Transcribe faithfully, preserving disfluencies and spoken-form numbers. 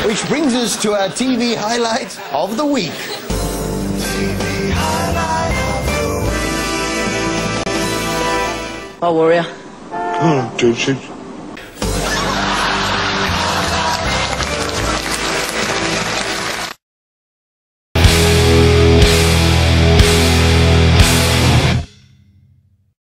Which brings us to our T V highlight of the week. How are you? Oh, dude,